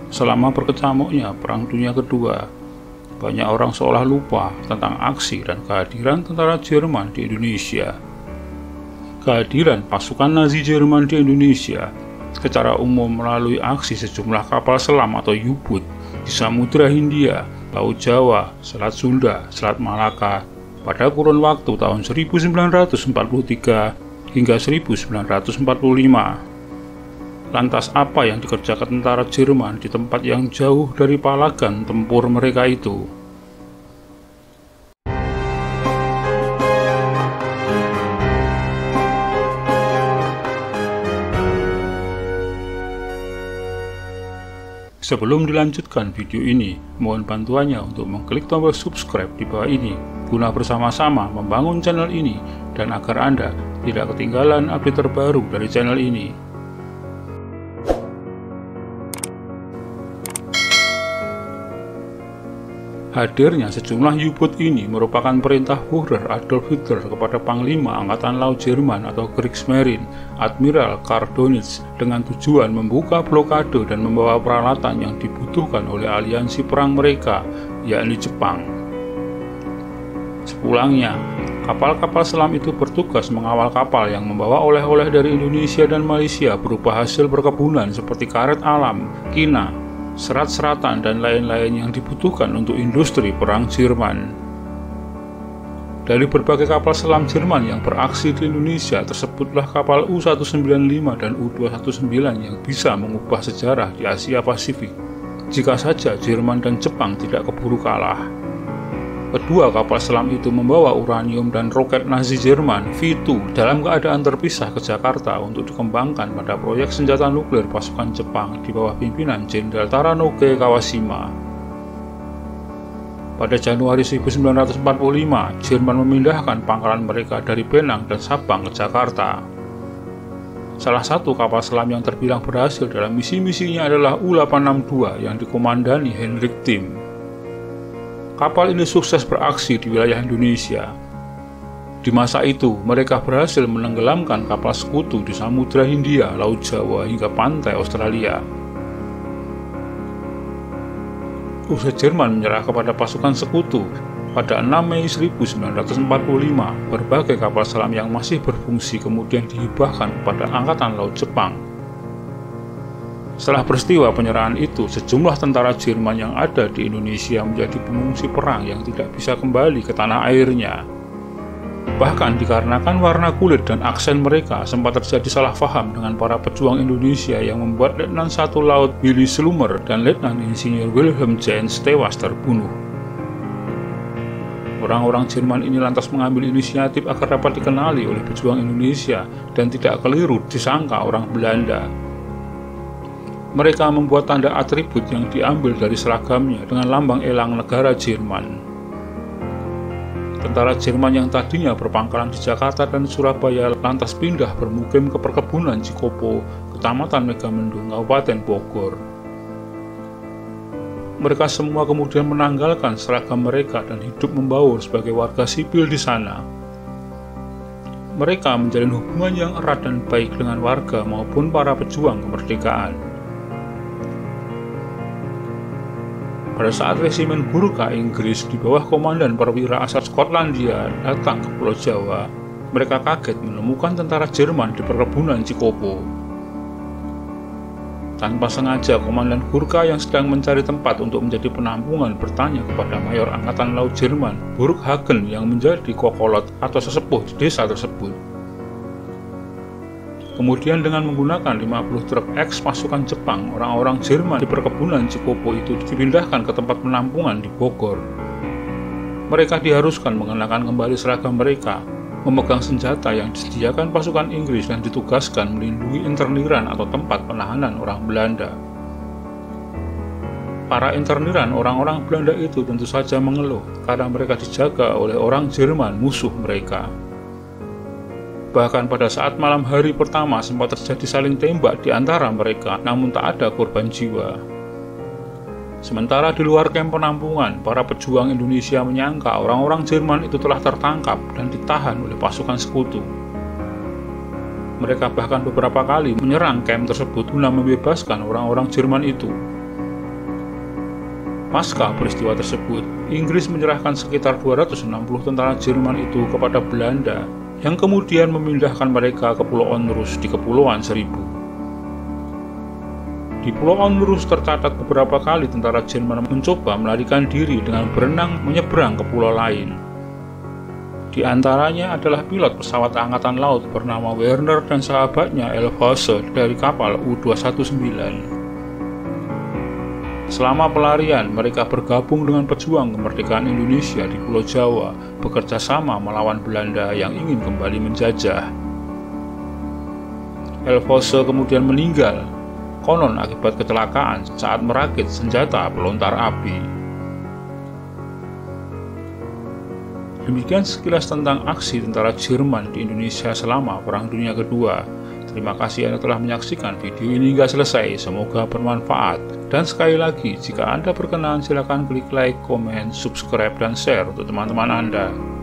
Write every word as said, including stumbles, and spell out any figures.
Selama berkecamuknya Perang Dunia Kedua, banyak orang seolah lupa tentang aksi dan kehadiran tentara Jerman di Indonesia. Kehadiran pasukan Nazi Jerman di Indonesia secara umum melalui aksi sejumlah kapal selam atau U-boot di Samudra Hindia, Laut Jawa, Selat Sunda, Selat Malaka pada kurun waktu tahun seribu sembilan ratus empat puluh tiga hingga seribu sembilan ratus empat puluh lima. Lantas apa yang dikerjakan tentara Jerman di tempat yang jauh dari palagan tempur mereka itu? Sebelum dilanjutkan video ini, mohon bantuannya untuk mengklik tombol subscribe di bawah ini, guna bersama-sama membangun channel ini, dan agar Anda tidak ketinggalan update terbaru dari channel ini. Hadirnya sejumlah U-boot ini merupakan perintah Führer Adolf Hitler kepada Panglima Angkatan Laut Jerman atau Kriegsmarine, Admiral Karl Dönitz, dengan tujuan membuka blokade dan membawa peralatan yang dibutuhkan oleh aliansi perang mereka, yakni Jepang. Sepulangnya, kapal-kapal selam itu bertugas mengawal kapal yang membawa oleh-oleh dari Indonesia dan Malaysia berupa hasil perkebunan seperti karet alam, kina, serat-seratan, dan lain-lain yang dibutuhkan untuk industri perang Jerman. Dari berbagai kapal selam Jerman yang beraksi di Indonesia, tersebutlah kapal U seratus sembilan puluh lima dan U dua ratus sembilan belas yang bisa mengubah sejarah di Asia Pasifik, jika saja Jerman dan Jepang tidak keburu kalah. Kedua kapal selam itu membawa uranium dan roket Nazi Jerman V dua dalam keadaan terpisah ke Jakarta untuk dikembangkan pada proyek senjata nuklir pasukan Jepang di bawah pimpinan Jenderal Taranoke Kawashima. Pada Januari seribu sembilan ratus empat puluh lima, Jerman memindahkan pangkalan mereka dari Penang dan Sabang ke Jakarta. Salah satu kapal selam yang terbilang berhasil dalam misi-misinya adalah U delapan enam dua yang dikomandani Hendrik Tim. Kapal ini sukses beraksi di wilayah Indonesia. Di masa itu, mereka berhasil menenggelamkan kapal sekutu di Samudra Hindia, Laut Jawa, hingga pantai Australia. Usai Jerman menyerah kepada pasukan sekutu, pada enam Mei seribu sembilan ratus empat puluh lima, berbagai kapal selam yang masih berfungsi kemudian dihibahkan kepada Angkatan Laut Jepang. Setelah peristiwa penyerahan itu, sejumlah tentara Jerman yang ada di Indonesia menjadi pengungsi perang yang tidak bisa kembali ke tanah airnya. Bahkan dikarenakan warna kulit dan aksen mereka, sempat terjadi salah paham dengan para pejuang Indonesia yang membuat Letnan satu Laut Willy Slumer dan Letnan Insinyur Wilhelm Jens tewas terbunuh. Orang-orang Jerman ini lantas mengambil inisiatif agar dapat dikenali oleh pejuang Indonesia dan tidak keliru disangka orang Belanda. Mereka membuat tanda atribut yang diambil dari seragamnya dengan lambang elang negara Jerman. Tentara Jerman yang tadinya berpangkalan di Jakarta dan Surabaya lantas pindah bermukim ke perkebunan Cikopo, Kecamatan Megamendung, Kabupaten Bogor. Mereka semua kemudian menanggalkan seragam mereka dan hidup membaur sebagai warga sipil di sana. Mereka menjalin hubungan yang erat dan baik dengan warga maupun para pejuang kemerdekaan. Pada saat resimen Gurkha Inggris di bawah komandan perwira asal Skotlandia datang ke Pulau Jawa, mereka kaget menemukan tentara Jerman di perkebunan Cikopo. Tanpa sengaja, komandan Gurkha yang sedang mencari tempat untuk menjadi penampungan bertanya kepada Mayor Angkatan Laut Jerman, Burghagen, yang menjadi kokolot atau sesepuh di desa tersebut. Kemudian dengan menggunakan lima puluh truk eks pasukan Jepang, orang-orang Jerman di perkebunan Cikopo itu dipindahkan ke tempat penampungan di Bogor. Mereka diharuskan mengenakan kembali seragam mereka, memegang senjata yang disediakan pasukan Inggris dan ditugaskan melindungi interniran atau tempat penahanan orang Belanda. Para interniran orang-orang Belanda itu tentu saja mengeluh karena mereka dijaga oleh orang Jerman musuh mereka. Bahkan pada saat malam hari pertama sempat terjadi saling tembak di antara mereka, namun tak ada korban jiwa. Sementara di luar kamp penampungan, para pejuang Indonesia menyangka orang-orang Jerman itu telah tertangkap dan ditahan oleh pasukan sekutu. Mereka bahkan beberapa kali menyerang kamp tersebut guna membebaskan orang-orang Jerman itu. Pasca peristiwa tersebut, Inggris menyerahkan sekitar dua ratus enam puluh tentara Jerman itu kepada Belanda, yang kemudian memindahkan mereka ke Pulau Onrus di Kepulauan Seribu. Di Pulau Onrus tercatat beberapa kali tentara Jerman mencoba melarikan diri dengan berenang menyeberang ke pulau lain. Di antaranya adalah pilot pesawat Angkatan Laut bernama Werner dan sahabatnya Elfhauser dari kapal U dua sembilan belas. Selama pelarian, mereka bergabung dengan pejuang kemerdekaan Indonesia di Pulau Jawa, bekerja sama melawan Belanda yang ingin kembali menjajah. Elfhauser kemudian meninggal, konon akibat kecelakaan saat merakit senjata pelontar api. Demikian sekilas tentang aksi tentara Jerman di Indonesia selama Perang Dunia Kedua. Terima kasih Anda telah menyaksikan video ini hingga selesai, semoga bermanfaat. Dan sekali lagi, jika Anda berkenan silakan klik like, komen, subscribe, dan share untuk teman-teman Anda.